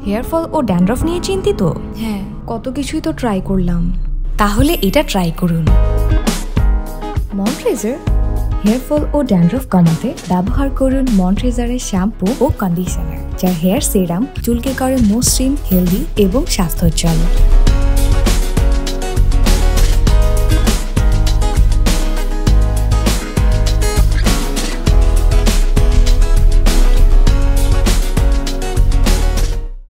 Hair fall ও dandruff নিয়ে চিন্তিত? হ্যাঁ, কত কিছুই তো ট্রাই করলাম। তাহলে এটা ট্রাই করুন। ময়েশ্চারাইজার। হেয়ার ফল ও ড্যান্ড্রফ কমাতে ব্যবহার করুন ময়েশ্চারাইজারের শ্যাম্পু ও কন্ডিশনার, যা হেয়ার সিরাম চুলকে করে মসৃণ, হেলদি এবং স্বাস্থ্যোজ্জ্বল।